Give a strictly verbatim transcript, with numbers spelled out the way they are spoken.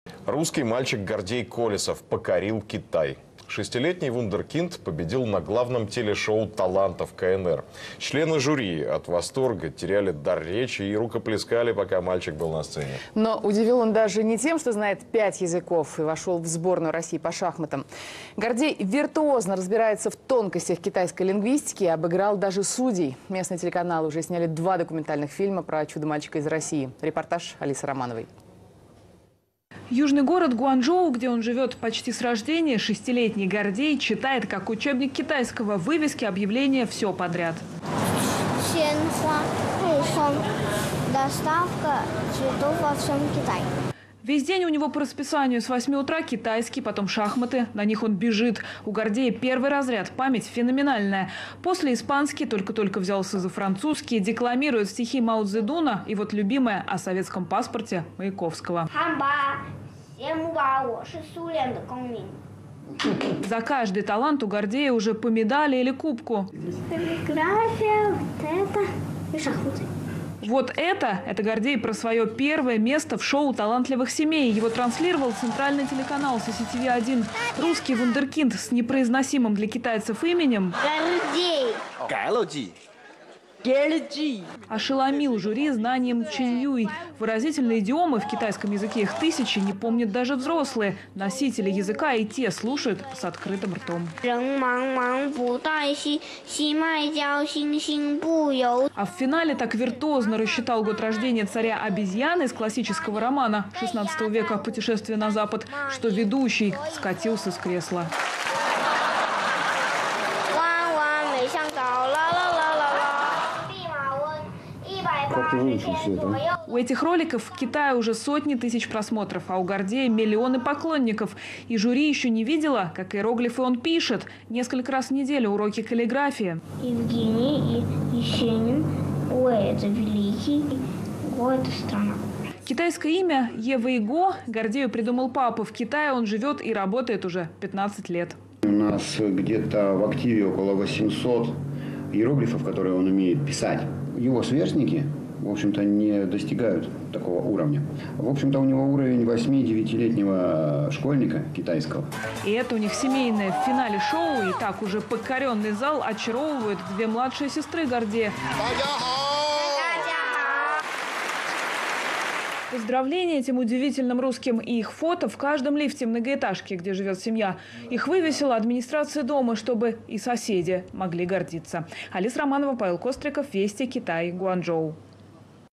Русский мальчик Гордей Колесов покорил Китай. Шестилетний вундеркинд победил на главном телешоу талантов ка эн эр. Члены жюри от восторга теряли дар речи и рукоплескали, пока мальчик был на сцене. Но удивил он даже не тем, что знает пять языков и вошел в сборную России по шахматам. Гордей виртуозно разбирается в тонкостях китайской лингвистики и обыграл даже судей. Местные телеканалы уже сняли два документальных фильма про чудо-мальчика из России. Репортаж Алисы Романовой. Южный город Гуанчжоу, где он живет почти с рождения, шестилетний Гордей читает, как учебник китайского, вывески, объявления, все подряд. Доставка цветов во всем Китае. Весь день у него по расписанию с восьми утра китайский, потом шахматы. На них он бежит. У Гордея первый разряд, память феноменальная. После испанский, только-только взялся за французский, декламирует стихи Мао Цзэдуна и вот любимое о советском паспорте Маяковского. За каждый талант у Гордея уже по медали или кубку. Каллиграфия, вот это и шахматы. Вот это, это Гордей про свое первое место в шоу талантливых семей. Его транслировал центральный телеканал си си ти ви один. Русский вундеркинд с непроизносимым для китайцев именем Гордей. ошеломил жюри знанием чэньюй. Выразительные идиомы в китайском языке, их тысячи, не помнят даже взрослые. Носители языка и те слушают с открытым ртом. А в финале так виртуозно рассчитал год рождения царя обезьяны из классического романа шестнадцатого века «Путешествие на запад», что ведущий скатился с кресла. У этих роликов в Китае уже сотни тысяч просмотров, а у Гордея миллионы поклонников. И жюри еще не видела, как иероглифы он пишет. Несколько раз в неделю уроки каллиграфии. Евгений и Есенин. Ой, это великий. Ой, это страна. Китайское имя Ева Иго Гордею придумал папа. В Китае он живет и работает уже пятнадцать лет. У нас где-то в активе около восьмисот иероглифов, которые он умеет писать. Его сверстники, в общем-то, не достигают такого уровня. В общем-то, у него уровень восьми-девятилетнего школьника китайского. И это у них семейное. В финале шоу и так уже покоренный зал очаровывают две младшие сестры Гордея. Поздравления этим удивительным русским и их фото в каждом лифте многоэтажки, где живет семья. Их вывесила администрация дома, чтобы и соседи могли гордиться. Алиса Романова, Павел Костриков, Вести, Китай, Гуанчжоу.